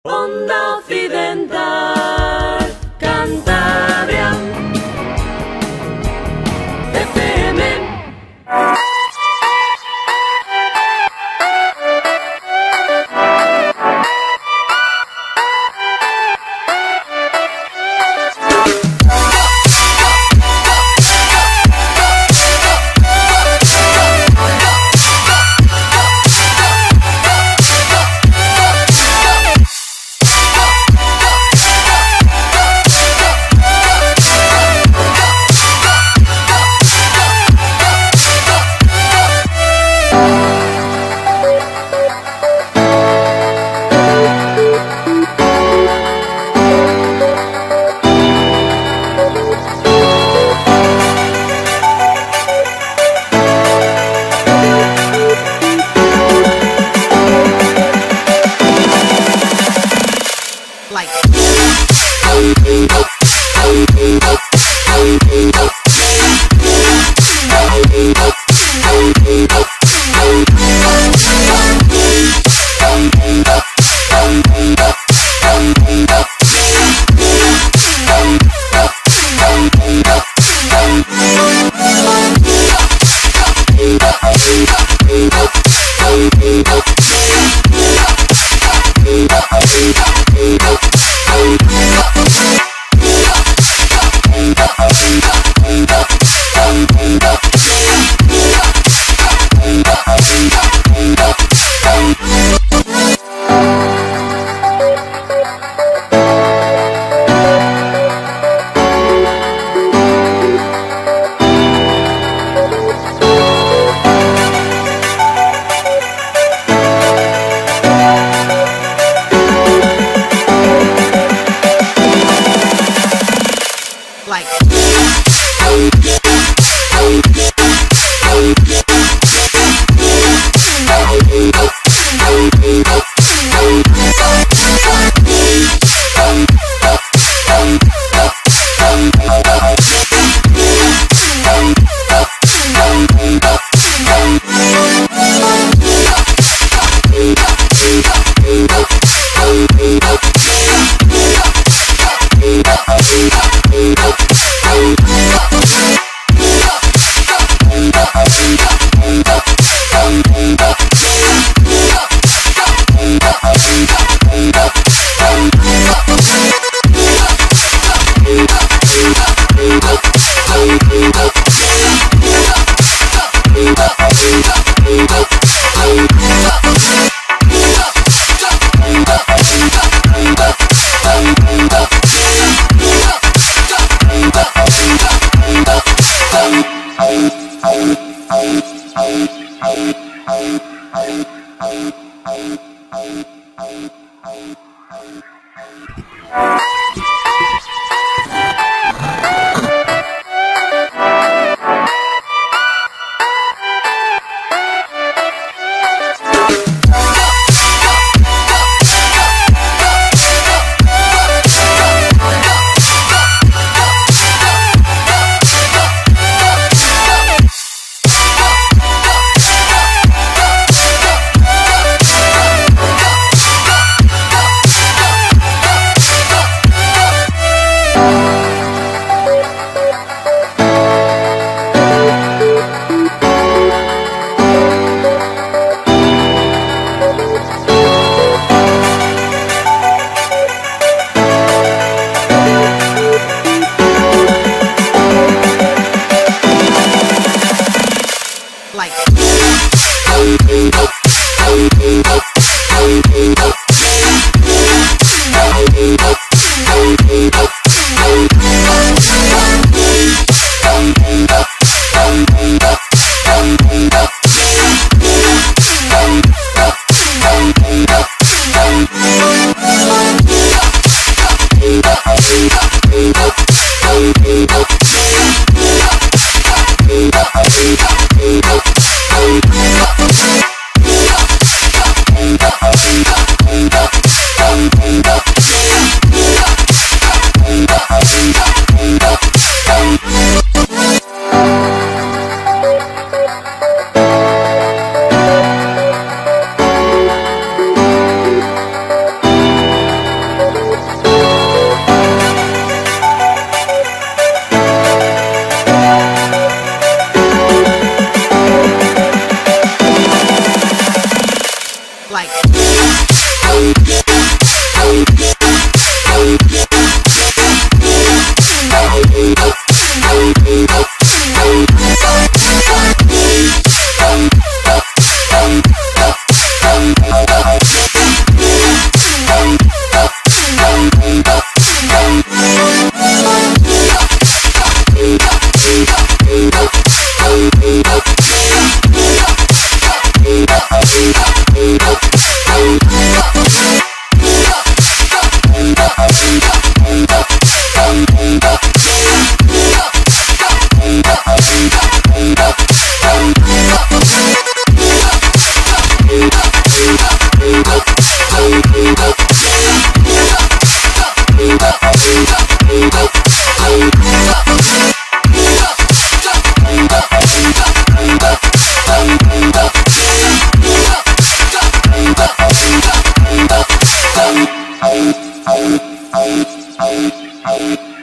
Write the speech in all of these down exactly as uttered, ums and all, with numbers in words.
Onda Occidental, Cantabria, F M.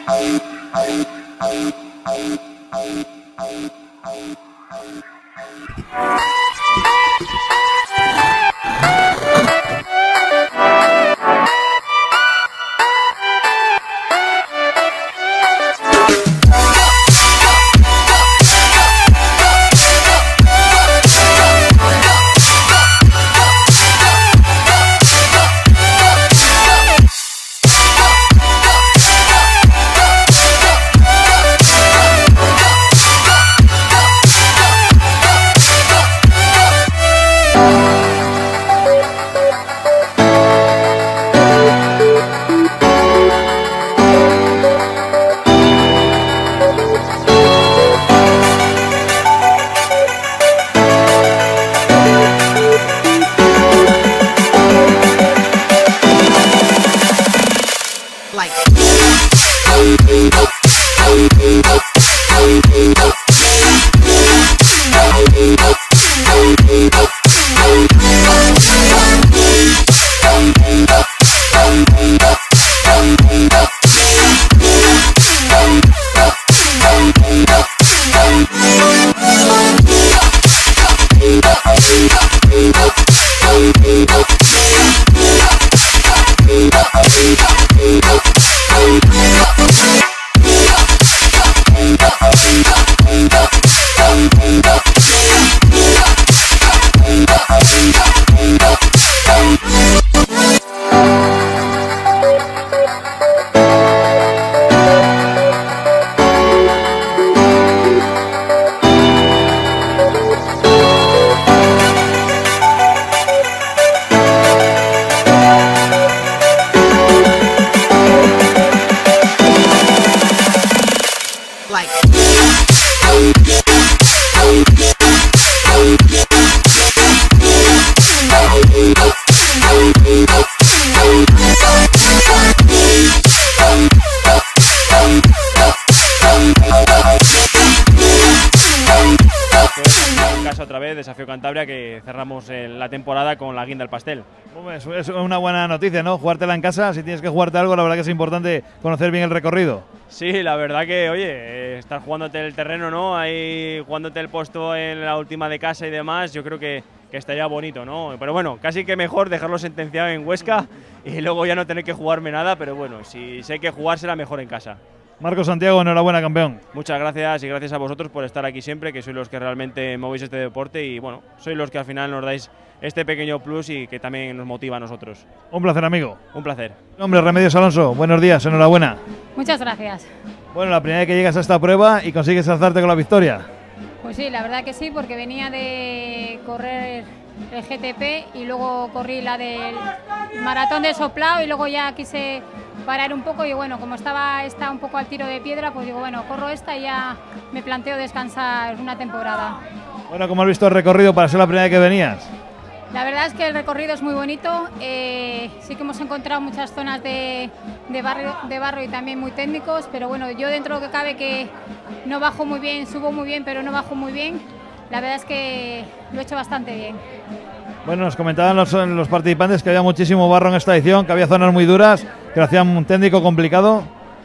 Otra vez, Desafío Cantabria, que cerramos la temporada con la guinda del pastel. Es una buena noticia, ¿no? Jugártela en casa, si tienes que jugarte algo, la verdad que es importante conocer bien el recorrido. Sí, la verdad que, oye, eh, estar jugándote el terreno, ¿no? Ahí jugándote el puesto en la última de casa y demás, yo creo que, que estaría bonito, ¿no? Pero bueno, casi que mejor dejarlo sentenciado en Huesca y luego ya no tener que jugarme nada, pero bueno, si sé que jugársela mejor en casa. Marcos Santiago, enhorabuena, campeón. Muchas gracias y gracias a vosotros por estar aquí siempre, que sois los que realmente movéis este deporte y bueno, sois los que al final nos dais este pequeño plus y que también nos motiva a nosotros. Un placer, amigo. Un placer. Hombre, Remedios Alonso, buenos días, enhorabuena. Muchas gracias. Bueno, la primera vez que llegas a esta prueba y consigues alzarte con la victoria. Pues sí, la verdad que sí, porque venía de correr el G T P y luego corrí la del maratón de Soplao y luego ya quise parar un poco y bueno, como estaba esta un poco al tiro de piedra, pues digo, bueno, corro esta y ya me planteo descansar una temporada. Bueno, ¿cómo has visto el recorrido para ser la primera vez que venías? La verdad es que el recorrido es muy bonito, eh, sí que hemos encontrado muchas zonas de, de, barrio, de barro y también muy técnicos, pero bueno, yo dentro de lo que cabe que no bajo muy bien, subo muy bien, pero no bajo muy bien, la verdad es que lo he hecho bastante bien. Bueno, nos comentaban los, los participantes que había muchísimo barro en esta edición, que había zonas muy duras, que lo hacían un técnico complicado.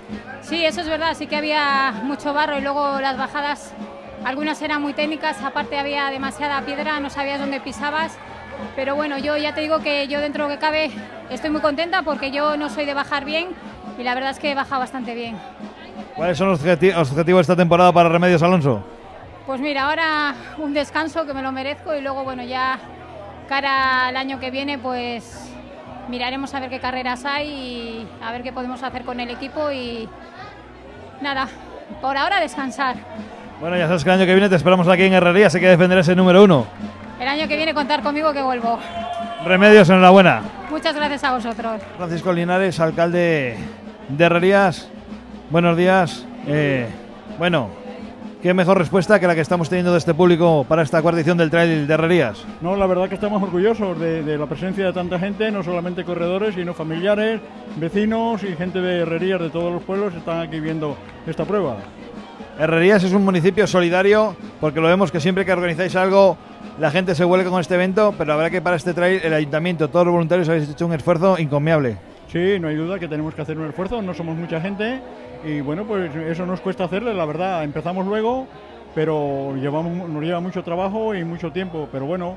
Sí, eso es verdad, sí que había mucho barro y luego las bajadas, algunas eran muy técnicas, aparte había demasiada piedra, no sabías dónde pisabas, pero bueno, yo ya te digo que yo dentro de lo que cabe estoy muy contenta porque yo no soy de bajar bien y la verdad es que he bajado bastante bien. ¿Cuáles son los objetivos de esta temporada para Remedios Alonso? Pues mira, ahora un descanso que me lo merezco y luego bueno, ya cara al año que viene pues miraremos a ver qué carreras hay y a ver qué podemos hacer con el equipo y nada, por ahora descansar. Bueno, ya sabes que el año que viene te esperamos aquí en Herrerías, así que defenderás el número uno. El año que viene contar conmigo que vuelvo. Remedios, enhorabuena. Muchas gracias a vosotros. Francisco Linares, alcalde de Herrerías, buenos días. Eh, bueno, qué mejor respuesta que la que estamos teniendo de este público para esta cuarta edición del Trail de Herrerías. No, la verdad que estamos orgullosos de, de la presencia de tanta gente, no solamente corredores, sino familiares, vecinos y gente de Herrerías de todos los pueblos están aquí viendo esta prueba. Herrerías es un municipio solidario porque lo vemos que siempre que organizáis algo la gente se vuelca con este evento, pero la verdad que para este trail el ayuntamiento, todos los voluntarios habéis hecho un esfuerzo encomiable. Sí, no hay duda que tenemos que hacer un esfuerzo, no somos mucha gente y bueno, pues eso nos cuesta hacerle, la verdad, empezamos luego, pero llevamos, nos lleva mucho trabajo y mucho tiempo, pero bueno,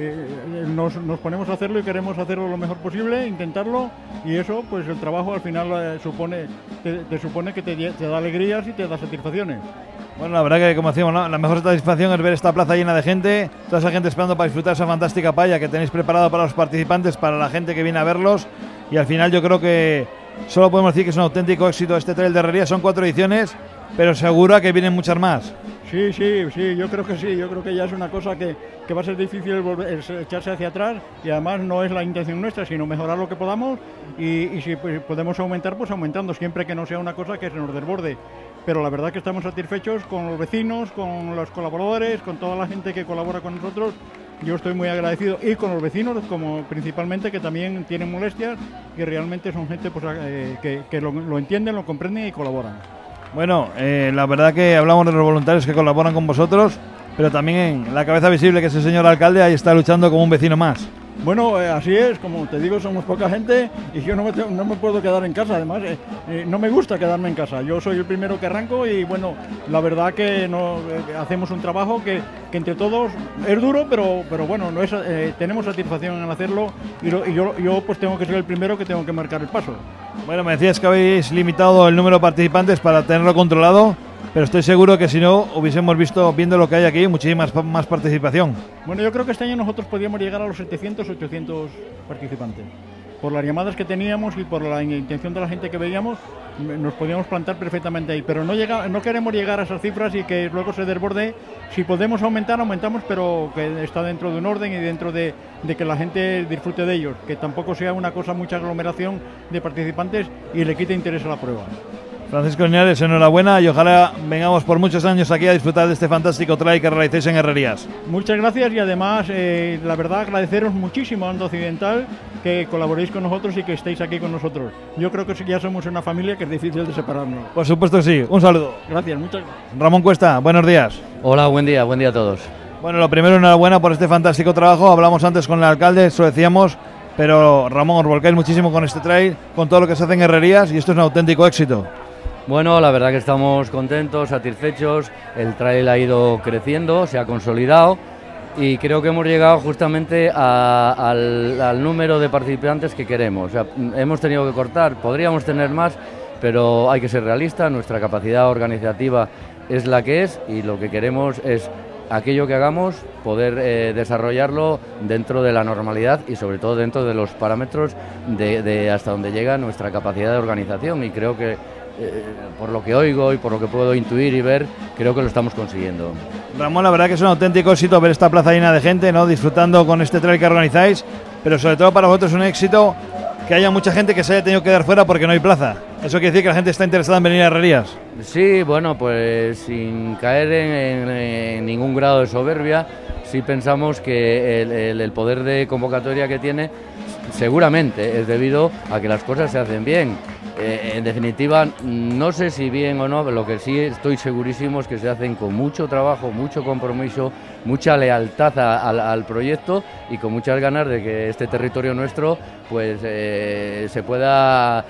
eh, nos, nos ponemos a hacerlo y queremos hacerlo lo mejor posible, intentarlo y eso, pues el trabajo al final eh, supone, te, te supone que te, te da alegrías y te da satisfacciones. Bueno, la verdad que, como decimos, ¿no?, la mejor satisfacción es ver esta plaza llena de gente, toda esa gente esperando para disfrutar esa fantástica paella que tenéis preparado para los participantes, para la gente que viene a verlos. Y al final yo creo que solo podemos decir que es un auténtico éxito este Trail de Herrerías. Son cuatro ediciones, pero seguro que vienen muchas más. Sí, sí, sí, yo creo que sí, yo creo que ya es una cosa que, que va a ser difícil volver, echarse hacia atrás y además no es la intención nuestra, sino mejorar lo que podamos y, y si pues, podemos aumentar, pues aumentando, siempre que no sea una cosa que se nos desborde. Pero la verdad que estamos satisfechos con los vecinos, con los colaboradores, con toda la gente que colabora con nosotros. Yo estoy muy agradecido y con los vecinos, como principalmente, que también tienen molestias y realmente son gente pues, eh, que, que lo, lo entienden, lo comprenden y colaboran. Bueno, eh, la verdad que hablamos de los voluntarios que colaboran con vosotros, pero también en la cabeza visible, que es el señor alcalde, ahí está luchando como un vecino más. Bueno, eh, así es, como te digo, somos poca gente y yo no me, tengo, no me puedo quedar en casa, además eh, eh, no me gusta quedarme en casa, yo soy el primero que arranco y bueno, la verdad que no, eh, hacemos un trabajo que, que entre todos es duro, pero, pero bueno, no es, eh, tenemos satisfacción en hacerlo y, lo, y yo, yo pues tengo que ser el primero que tengo que marcar el paso. Bueno, me decías que habéis limitado el número de participantes para tenerlo controlado, pero estoy seguro que si no, hubiésemos visto, viendo lo que hay aquí, muchísima más participación. Bueno, yo creo que este año nosotros podíamos llegar a los setecientos, ochocientos participantes. Por las llamadas que teníamos y por la intención de la gente que veíamos, nos podíamos plantar perfectamente ahí. Pero no, llega, no queremos llegar a esas cifras y que luego se desborde. Si podemos aumentar, aumentamos, pero que está dentro de un orden y dentro de, de que la gente disfrute de ellos. Que tampoco sea una cosa, mucha aglomeración de participantes y le quite interés a la prueba. Francisco Linares, enhorabuena y ojalá vengamos por muchos años aquí a disfrutar de este fantástico trail que realizáis en Herrerías. Muchas gracias y además, eh, la verdad, agradeceros muchísimo a Onda Occidental que colaboréis con nosotros y que estéis aquí con nosotros. Yo creo que ya somos una familia que es difícil de separarnos. Por supuesto que sí. Un saludo. Gracias, muchas gracias. Ramón Cuesta, buenos días. Hola, buen día, buen día a todos. Bueno, lo primero, enhorabuena por este fantástico trabajo. Hablamos antes con el alcalde, eso decíamos, pero Ramón, os volcáis muchísimo con este trail, con todo lo que se hace en Herrerías y esto es un auténtico éxito. Bueno, la verdad que estamos contentos, satisfechos, el trail ha ido creciendo, se ha consolidado y creo que hemos llegado justamente a, al, al número de participantes que queremos. O sea, hemos tenido que cortar, podríamos tener más, pero hay que ser realistas, nuestra capacidad organizativa es la que es y lo que queremos es aquello que hagamos, poder eh, desarrollarlo dentro de la normalidad y sobre todo dentro de los parámetros de, de hasta donde llega nuestra capacidad de organización y creo que Eh, por lo que oigo y por lo que puedo intuir y ver, creo que lo estamos consiguiendo. Ramón, la verdad que es un auténtico éxito ver esta plaza llena de gente, ¿no?, disfrutando con este trail que organizáis, pero sobre todo para vosotros es un éxito que haya mucha gente que se haya tenido que quedar fuera porque no hay plaza. Eso quiere decir que la gente está interesada en venir a Herrerías. Sí, bueno, pues sin caer en, en, en ningún grado de soberbia, sí pensamos que el, el, el poder de convocatoria que tiene seguramente es debido a que las cosas se hacen bien. Eh, en definitiva, no sé si bien o no, lo que sí estoy segurísimo es que se hacen con mucho trabajo, mucho compromiso, mucha lealtad a, a, al proyecto y con muchas ganas de que este territorio nuestro pues eh, se pueda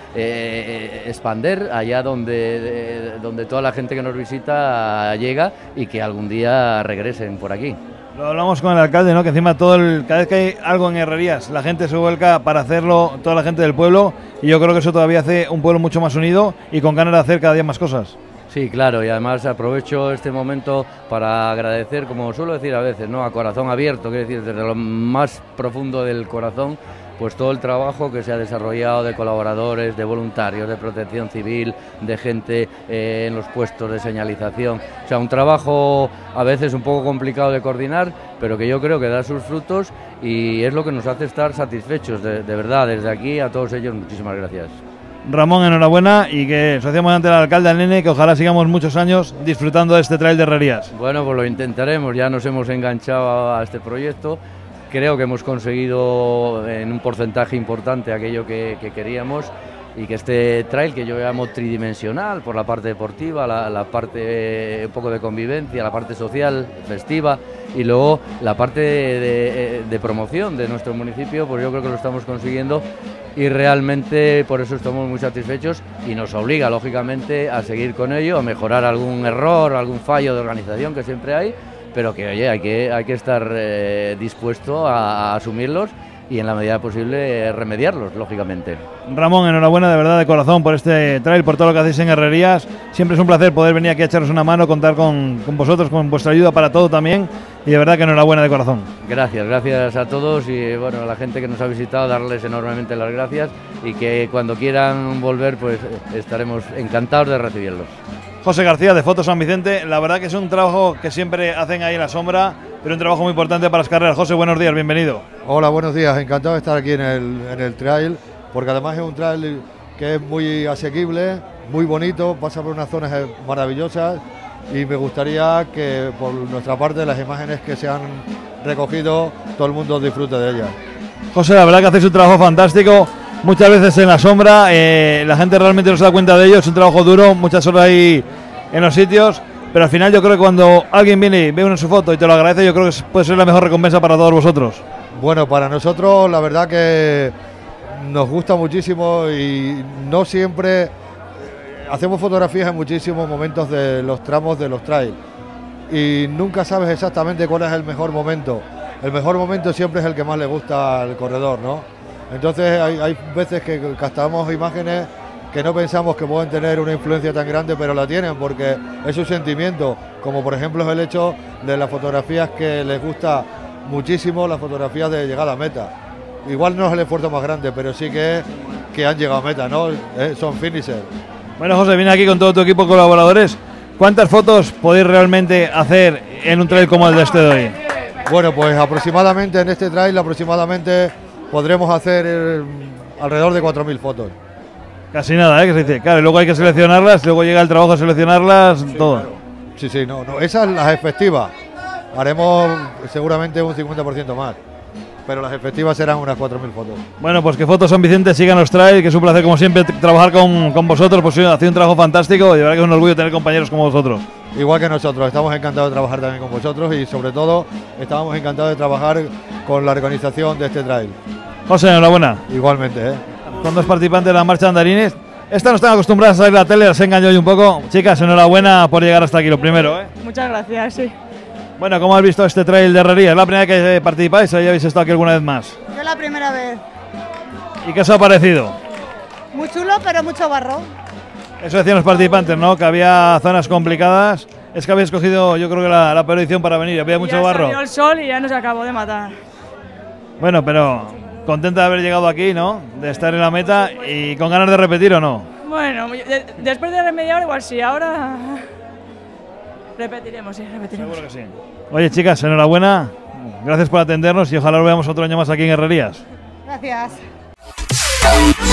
eh, expander allá donde, de, donde toda la gente que nos visita llega y que algún día regresen por aquí. Lo hablamos con el alcalde, ¿no?, que encima todo el, cada vez que hay algo en Herrerías, la gente se vuelca para hacerlo, toda la gente del pueblo, y yo creo que eso todavía hace un pueblo mucho más unido y con ganas de hacer cada día más cosas. Sí, claro, y además aprovecho este momento para agradecer, como suelo decir a veces, ¿no?, a corazón abierto, quiero decir, desde lo más profundo del corazón, pues todo el trabajo que se ha desarrollado de colaboradores, de voluntarios, de protección civil, de gente eh, en los puestos de señalización. O sea, un trabajo a veces un poco complicado de coordinar, pero que yo creo que da sus frutos y es lo que nos hace estar satisfechos, de, de verdad, desde aquí a todos ellos, muchísimas gracias. Ramón, enhorabuena y que asociamos ante el alcalde al nene, que ojalá sigamos muchos años disfrutando de este trail de Herrerías. Bueno, pues lo intentaremos, ya nos hemos enganchado a este proyecto. Creo que hemos conseguido en un porcentaje importante aquello que, que queríamos y que este trail, que yo llamo tridimensional, por la parte deportiva, la, la parte eh, un poco de convivencia, la parte social, festiva y luego la parte de, de, de promoción de nuestro municipio, pues yo creo que lo estamos consiguiendo y realmente por eso estamos muy satisfechos y nos obliga lógicamente a seguir con ello, a mejorar algún error, algún fallo de organización que siempre hay, pero que oye, hay que, hay que estar eh, dispuesto a, a asumirlos y en la medida posible eh, remediarlos, lógicamente. Ramón, enhorabuena de verdad de corazón por este trail, por todo lo que hacéis en Herrerías. Siempre es un placer poder venir aquí a echaros una mano, contar con, con vosotros, con vuestra ayuda para todo también, y de verdad que enhorabuena de corazón. Gracias, gracias a todos y bueno, a la gente que nos ha visitado, darles enormemente las gracias y que cuando quieran volver pues estaremos encantados de recibirlos. José García, de Foto San Vicente, la verdad que es un trabajo que siempre hacen ahí en la sombra, pero un trabajo muy importante para las carreras. José, buenos días, bienvenido. Hola, buenos días, encantado de estar aquí en el, en el trail, porque además es un trail que es muy asequible, muy bonito, pasa por unas zonas maravillosas y me gustaría que por nuestra parte las imágenes que se han recogido todo el mundo disfrute de ellas. José, la verdad que hacéis un trabajo fantástico, muchas veces en la sombra, eh, la gente realmente no se da cuenta de ello, es un trabajo duro, muchas horas ahí en los sitios, pero al final yo creo que cuando alguien viene y ve una su foto y te lo agradece, yo creo que puede ser la mejor recompensa para todos vosotros. Bueno, para nosotros la verdad que nos gusta muchísimo y no siempre hacemos fotografías en muchísimos momentos de los tramos de los trails y nunca sabes exactamente cuál es el mejor momento. El mejor momento siempre es el que más le gusta al corredor, ¿no? Entonces hay, hay veces que captamos imágenes que no pensamos que pueden tener una influencia tan grande, pero la tienen porque es un sentimiento, como por ejemplo es el hecho de las fotografías que les gusta muchísimo, las fotografías de llegada a meta. Igual no es el esfuerzo más grande, pero sí que, que han llegado a meta, ¿no? Eh, son finishers. Bueno, José, viene aquí con todo tu equipo de colaboradores. ¿Cuántas fotos podéis realmente hacer en un trail como el de este de hoy? Bueno, pues aproximadamente en este trail aproximadamente podremos hacer eh, alrededor de cuatro mil fotos. Casi nada, ¿eh? Que se dice. Claro, y luego hay que seleccionarlas, luego llega el trabajo de seleccionarlas, sí, todo. Claro. Sí, sí, no, no, esas las efectivas. Haremos seguramente un cincuenta por ciento más, pero las efectivas serán unas cuatro mil fotos. Bueno, pues que Fotos San Vicente sigan los trail, que es un placer como siempre trabajar con, con vosotros, pues hacéis un trabajo fantástico y de verdad que es un orgullo tener compañeros como vosotros. Igual que nosotros, estamos encantados de trabajar también con vosotros y sobre todo estábamos encantados de trabajar con la organización de este trail. José, enhorabuena. Igualmente, ¿eh? Con dos participantes de la marcha de andarines. Estas no están acostumbradas a salir a la tele, las engañó hoy un poco. Chicas, enhorabuena por llegar hasta aquí, lo primero, ¿eh? Muchas gracias, sí. Bueno, ¿cómo has visto este trail de Herrerías? ¿Es la primera que participáis o ya habéis estado aquí alguna vez más? Yo la primera vez. ¿Y qué os ha parecido? Muy chulo, pero mucho barro. Eso decían los participantes, ¿no? Que había zonas complicadas. Es que habéis escogido, yo creo que la, la peor edición para venir. Había mucho ya barro. Salió el sol y ya nos acabó de matar. Bueno, pero contenta de haber llegado aquí, ¿no? De estar en la meta y con ganas de repetir, ¿o no? Bueno, de, después de remediar igual sí, ahora repetiremos, sí, repetiremos. Seguro que sí. Oye, chicas, enhorabuena. Gracias por atendernos y ojalá lo veamos otro año más aquí en Herrerías. Gracias.